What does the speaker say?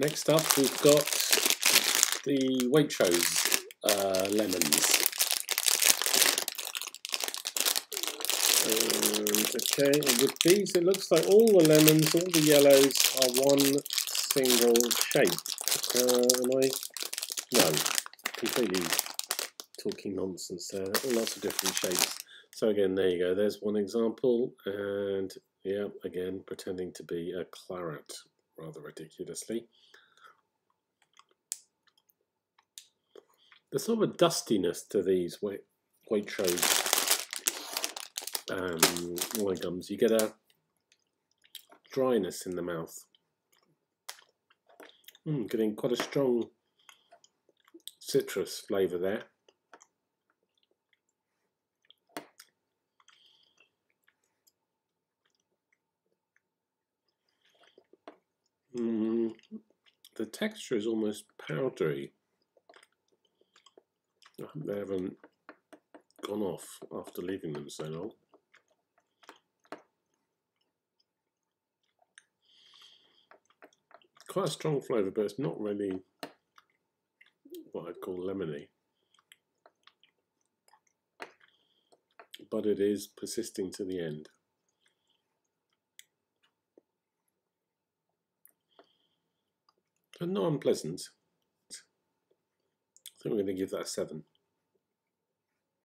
Next up, we've got the Waitrose lemons. Okay, and with these, it looks like all the lemons, all the yellows are one single shape. No, completely talking nonsense there. Lots of different shapes. So again, there you go. There's one example, and yeah, again, pretending to be a claret, rather ridiculously. There's sort of a dustiness to these Waitrose wine gums. You get a dryness in the mouth. Getting quite a strong citrus flavour there. The texture is almost powdery. I hope they haven't gone off after leaving them so long. Quite a strong flavour, but it's not really what I'd call lemony. But it is persisting to the end. But not unpleasant. I think we're going to give that a 7.